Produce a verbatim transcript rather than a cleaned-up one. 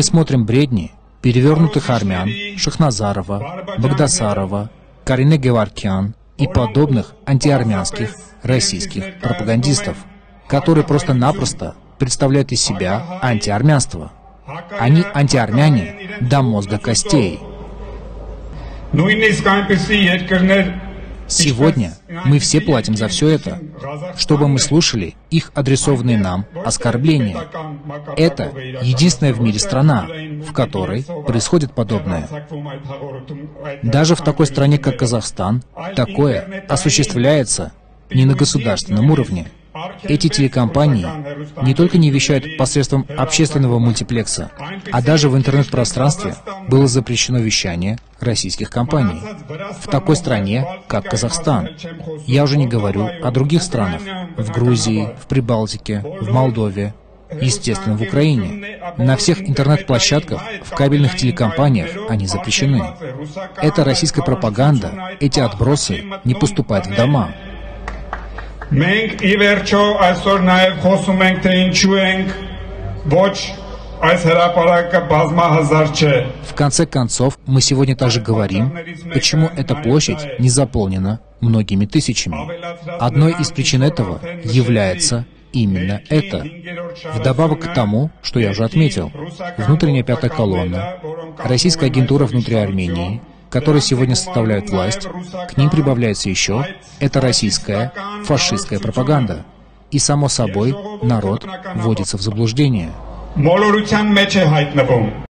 Мы смотрим бредни перевернутых армян Шахназарова, Багдасарова, Карине Геваркян и подобных антиармянских российских пропагандистов, которые просто-напросто представляют из себя антиармянство. Они антиармяне до мозга костей. Сегодня мы все платим за все это, чтобы мы слушали их адресованные нам оскорбления. Это единственная в мире страна, в которой происходит подобное. Даже в такой стране, как Казахстан, такое осуществляется не на государственном уровне. Эти телекомпании не только не вещают посредством общественного мультиплекса, а даже в интернет-пространстве было запрещено вещание российских компаний. В такой стране, как Казахстан. Я уже не говорю о других странах. В Грузии, в Прибалтике, в Молдове, естественно, в Украине. На всех интернет-площадках, в кабельных телекомпаниях они запрещены. Это российская пропаганда, эти отбросы не поступают в дома. Մենք ի վերջո այսօր նաև խոսում ենք, թե ինչու ենք ոչ այս հրապարակը բազմահազար չէ. В конце концов, мы сегодня также говорим, почему эта площадь не заполнена многими тысячами. Одной из причин этого является именно это. Вдобавок к тому, что я уже отметил, внутренняя пятая колонна, российская агентура внутри Армении, которые сегодня составляют власть, к ним прибавляется еще эта российская фашистская пропаганда. И, само собой, народ вводится в заблуждение.